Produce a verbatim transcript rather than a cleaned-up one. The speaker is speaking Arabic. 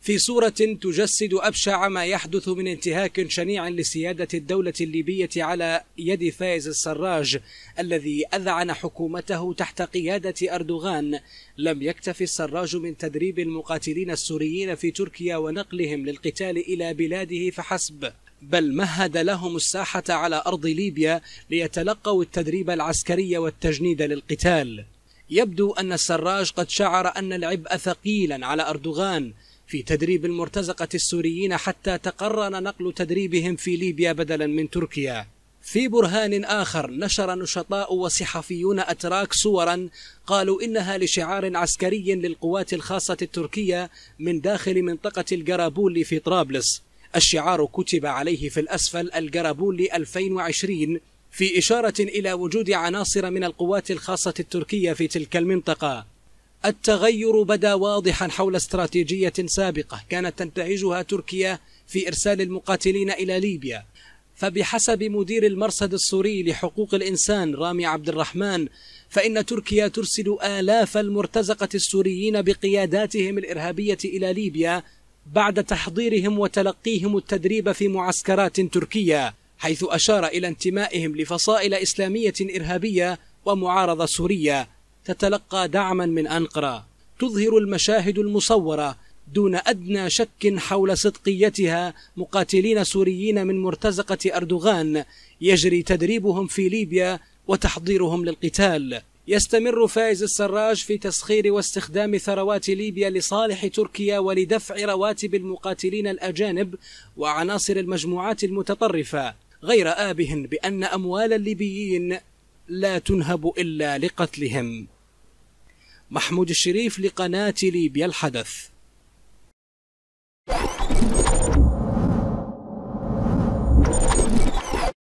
في صورة تجسد أبشع ما يحدث من انتهاك شنيع لسيادة الدولة الليبية على يد فايز السراج الذي أذعن حكومته تحت قيادة أردوغان، لم يكتف السراج من تدريب المقاتلين السوريين في تركيا ونقلهم للقتال إلى بلاده فحسب، بل مهد لهم الساحة على أرض ليبيا ليتلقوا التدريب العسكري والتجنيد للقتال. يبدو أن السراج قد شعر أن العبء ثقيلا على أردوغان في تدريب المرتزقة السوريين حتى تقرر نقل تدريبهم في ليبيا بدلا من تركيا. في برهان آخر نشر نشطاء وصحفيون أتراك صورا قالوا إنها لشعار عسكري للقوات الخاصة التركية من داخل منطقة الجرابولي في طرابلس. الشعار كتب عليه في الأسفل الجرابولي ألفين وعشرين في إشارة إلى وجود عناصر من القوات الخاصة التركية في تلك المنطقة. التغير بدا واضحا حول استراتيجية سابقة كانت تنتهجها تركيا في إرسال المقاتلين إلى ليبيا. فبحسب مدير المرصد السوري لحقوق الإنسان رامي عبد الرحمن، فإن تركيا ترسل آلاف المرتزقة السوريين بقياداتهم الإرهابية إلى ليبيا بعد تحضيرهم وتلقيهم التدريب في معسكرات تركية، حيث أشار إلى انتمائهم لفصائل إسلامية إرهابية ومعارضة سورية تتلقى دعما من أنقرة. تظهر المشاهد المصورة دون أدنى شك حول صدقيتها مقاتلين سوريين من مرتزقة أردوغان يجري تدريبهم في ليبيا وتحضيرهم للقتال. يستمر فايز السراج في تسخير واستخدام ثروات ليبيا لصالح تركيا ولدفع رواتب المقاتلين الأجانب وعناصر المجموعات المتطرفة، غير آبه بأن أموال الليبيين لا تنهب إلا لقتلهم. محمود الشريف لقناة ليبيا الحدث.